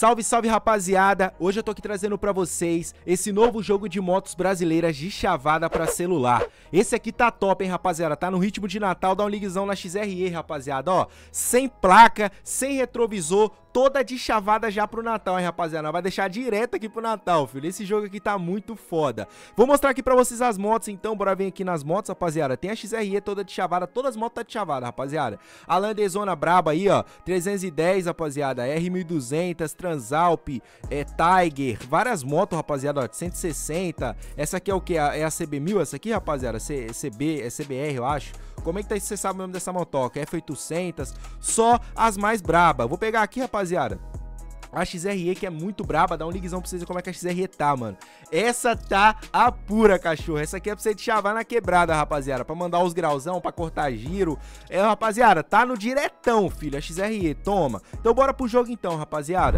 Salve, salve, rapaziada! Hoje eu tô aqui trazendo pra vocês esse novo jogo de motos brasileiras de chavada pra celular. Esse aqui tá top, hein, rapaziada? Tá no ritmo de Natal, dá um liguezão na XRE, rapaziada, ó. Sem placa, sem retrovisor, toda de chavada já pro Natal, hein, rapaziada? Vai deixar direto aqui pro Natal, filho. Esse jogo aqui tá muito foda. Vou mostrar aqui pra vocês as motos, então. Bora vir aqui nas motos, rapaziada. Tem a XRE toda de chavada, todas as motos tá de chavada, rapaziada. A Landezona braba aí, ó. 310, rapaziada. R1200, Transalp, Tiger. Várias motos, rapaziada, ó. 160. Essa aqui é o que? É a CB1000? Essa aqui, rapaziada? CB, é CBR, eu acho. Como é que tá isso? Você sabe o nome dessa motoca? F800. Só as mais braba. Vou pegar aqui, rapaziada, a XRE, que é muito braba. Dá um liguezão pra vocês verem como é que a XRE tá, mano. Essa tá a pura, cachorro. Essa aqui é pra você te chavar na quebrada, rapaziada. Pra mandar os grauzão, pra cortar giro. É, rapaziada, tá no diretão, filho. A XRE, toma. Então bora pro jogo então, rapaziada.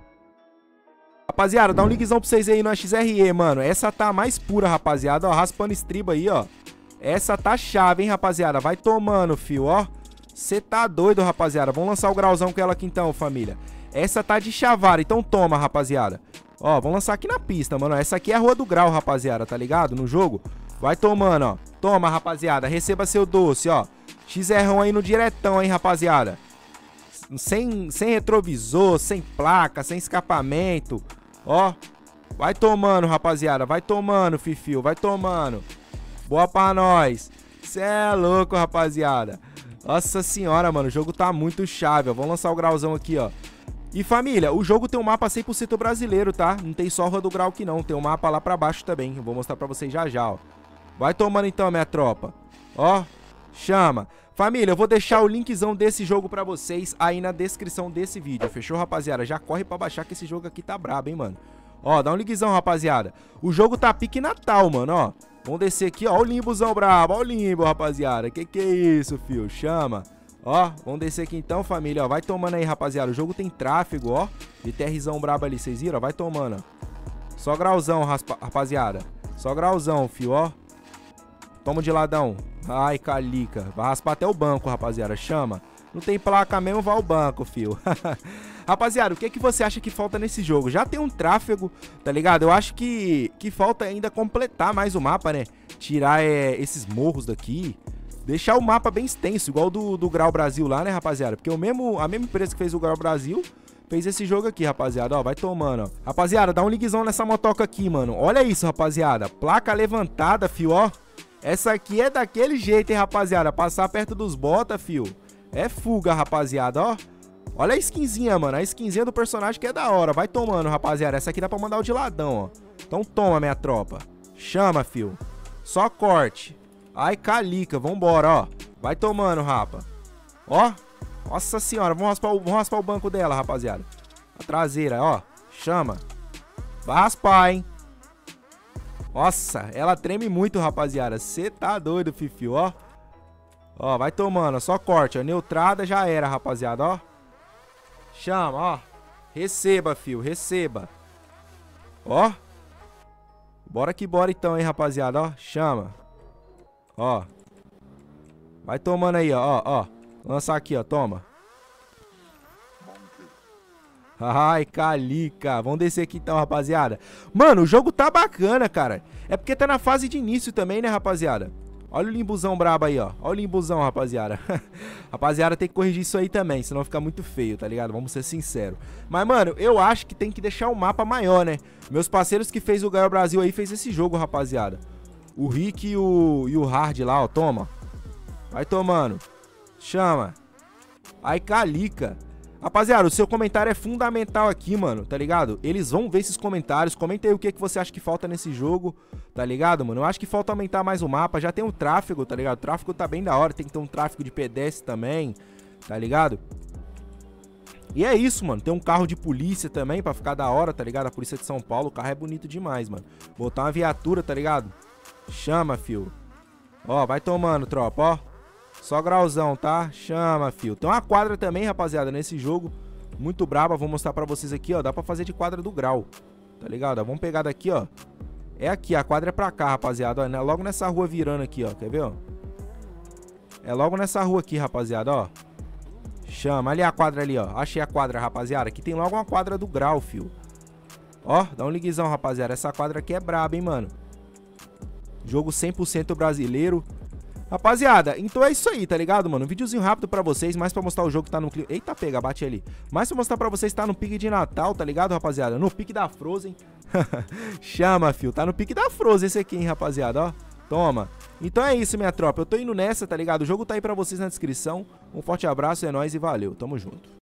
Rapaziada, dá um liguezão pra vocês aí na XRE, mano. Essa tá a mais pura, rapaziada. Ó, raspando estriba aí, ó. Essa tá chave, hein, rapaziada. Vai tomando, fio, ó. Você tá doido, rapaziada. Vamos lançar o grauzão com ela aqui então, família. Essa tá de chavara, então toma, rapaziada. Ó, vamos lançar aqui na pista, mano. Essa aqui é a Rua do Grau, rapaziada, tá ligado? No jogo. Vai tomando, ó. Toma, rapaziada. Receba seu doce, ó. XR1 aí no diretão, hein, rapaziada. Sem retrovisor, sem placa, sem escapamento. Ó. Vai tomando, rapaziada. Vai tomando, fifio. Vai tomando. Boa pra nós. Cê é louco, rapaziada. Nossa senhora, mano. O jogo tá muito chave, ó. Vamos lançar o grauzão aqui, ó. E família, o jogo tem um mapa 100% brasileiro, tá? Não tem só Rua do Grau aqui não. Tem um mapa lá pra baixo também. Eu vou mostrar pra vocês já já, ó. Vai tomando então, minha tropa. Ó. Chama. Família, eu vou deixar o linkzão desse jogo pra vocês aí na descrição desse vídeo. Fechou, rapaziada? Já corre pra baixar que esse jogo aqui tá brabo, hein, mano. Ó, dá um linkzão, rapaziada. O jogo tá pique Natal, mano, ó. Vamos descer aqui, ó, o limbozão brabo, ó o limbo, rapaziada. Que é isso, fio? Chama. Ó, vamos descer aqui então, família, ó. Vai tomando aí, rapaziada. O jogo tem tráfego, ó. De TRzão brabo ali, vocês viram? Vai tomando, ó. Só grauzão, rapaziada. Só grauzão, fio, ó. Toma de ladão. Ai, calica. Vai raspar até o banco, rapaziada. Chama. Não tem placa mesmo, vai ao banco, fio. Rapaziada, o que você acha que falta nesse jogo? Já tem um tráfego, tá ligado? Eu acho que falta ainda completar mais o mapa, né? Tirar esses morros daqui. Deixar o mapa bem extenso, igual do Grau Brasil lá, né, rapaziada? Porque a mesma empresa que fez o Grau Brasil fez esse jogo aqui, rapaziada. Ó, vai tomando, ó. Rapaziada, dá um liguezão nessa motoca aqui, mano. Olha isso, rapaziada. Placa levantada, fio, ó. Essa aqui é daquele jeito, hein, rapaziada. Passar perto dos bota, fio. É fuga, rapaziada, ó. Olha a skinzinha, mano. A skinzinha do personagem que é da hora. Vai tomando, rapaziada. Essa aqui dá pra mandar o de ladão, ó. Então toma, minha tropa. Chama, fio. Só corte. Ai, calica. Vambora, ó. Vai tomando, rapa. Ó. Nossa senhora. Vamos raspar o banco dela, rapaziada. A traseira, ó. Chama. Vai raspar, hein. Nossa, ela treme muito, rapaziada. Você tá doido, fifio, ó. Ó, vai tomando. Só corte, ó. Neutrada já era, rapaziada, ó. Chama, ó. Receba, fio. Receba. Ó. Bora que bora então, hein, rapaziada, ó. Chama. Ó. Vai tomando aí, ó, ó. Lançar aqui, ó, toma. Ai, calica. Vamos descer aqui então, rapaziada. Mano, o jogo tá bacana, cara. É porque tá na fase de início também, né, rapaziada? Olha o limbuzão brabo aí, ó. Olha o limbuzão, rapaziada. Rapaziada, tem que corrigir isso aí também, senão fica muito feio, tá ligado? Vamos ser sinceros. Mas, mano, eu acho que tem que deixar o mapa maior, né? Meus parceiros que fez o Grau Brasil aí fez esse jogo, rapaziada. O Rick e o Hard lá, ó. Toma. Vai tomando. Chama. Ai, calica. Rapaziada, o seu comentário é fundamental aqui, mano, tá ligado? Eles vão ver esses comentários. Comenta aí o que você acha que falta nesse jogo, tá ligado, mano? Eu acho que falta aumentar mais o mapa. Já tem um tráfego, tá ligado? O tráfego tá bem da hora. Tem que ter um tráfego de pedestre também, tá ligado? E é isso, mano. Tem um carro de polícia também pra ficar da hora, tá ligado? A polícia de São Paulo. O carro é bonito demais, mano. Botar uma viatura, tá ligado? Chama, fio. Ó, vai tomando, tropa, ó. Só grauzão, tá? Chama, fio. Tem uma quadra também, rapaziada, nesse jogo. Muito braba. Vou mostrar pra vocês aqui, ó. Dá pra fazer de quadra do Grau. Tá ligado? Ó, vamos pegar daqui, ó. É aqui, a quadra é pra cá, rapaziada. Ó, logo nessa rua virando aqui, ó. Quer ver, ó? É logo nessa rua aqui, rapaziada, ó. Chama. Ali a quadra ali, ó. Achei a quadra, rapaziada. Aqui tem logo uma quadra do grau, fio. Ó, dá um liguezão, rapaziada. Essa quadra aqui é braba, hein, mano. Jogo 100% brasileiro. Rapaziada, então é isso aí, tá ligado, mano? Um videozinho rápido pra vocês, mais pra mostrar o jogo que tá no clima. Eita, pega, bate ali. Mais pra mostrar pra vocês que tá no pique de Natal, tá ligado, rapaziada? No pique da Frozen. Chama, fio. Tá no pique da Frozen esse aqui, hein, rapaziada, ó. Toma. Então é isso, minha tropa. Eu tô indo nessa, tá ligado? O jogo tá aí pra vocês na descrição. Um forte abraço, é nóis e valeu. Tamo junto.